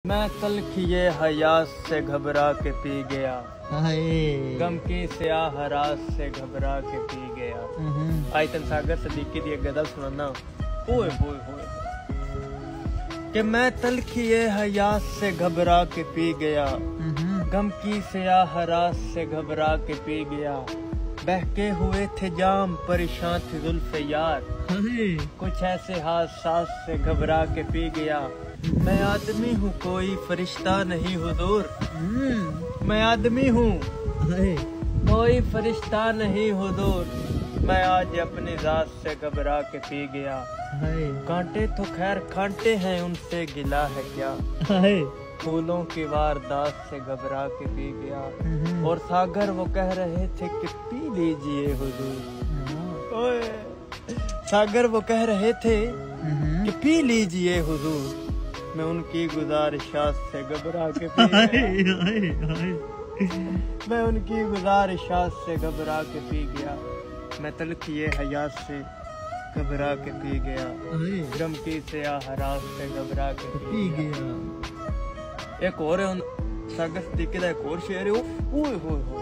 मैं तलखिए हयास से घबरा के पी गया, गम की स्याह रात से घबरा के पी गया। आयतन सागर सदीकी दी एक गजल सुनाना। ओए होए होए कि मैं तलखिए हयास से घबरा के पी गया, गम की स्याह रात से घबरा के पी गया। बहके हुए थे जाम परेशान थी जुल्फ़े यार, कुछ ऐसे हादसात से घबरा के पी गया। मैं आदमी हूँ कोई फरिश्ता नहीं हुजूर, मैं आदमी हूँ कोई फरिश्ता नहीं हुजूर। मैं आज अपनी जात से घबरा के पी गया। कांटे तो खैर कांटे हैं उनसे गिला है क्या, फूलों की वारदात से घबरा के पी गया। और सागर वो कह रहे थे कि पी लीजिए हुजूर, ओए सागर वो कह रहे थे कि पी लीजिए हुजूर। मैं उनकी गुजारिशात से घबरा के पी गया। मैं उनकी गुजारिशात से घबरा के पी गया। मैं तलखिए हयात से घबरा के पी गया, गम की स्याह रात से घबरा के पी गया। एक और सागर सदीकी दा एक और शेर है। ओए होए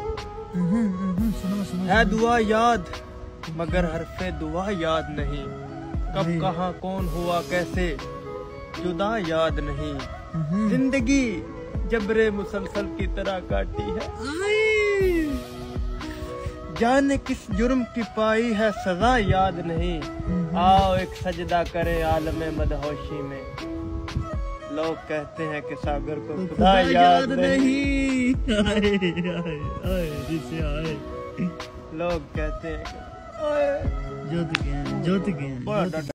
है दुआ याद मगर हरफे दुआ याद नहीं, कब कहाँ कौन हुआ कैसे जुदा याद नहीं। जिंदगी जबरे मुसलसल की तरह काटी है, जाने किस जुर्म की पाई है सजा याद नहीं। आओ एक सजदा करे आलमे मदहोशी में, लोग कहते हैं कि सागर को खुदा याद नहीं। लोग कहते हैं कि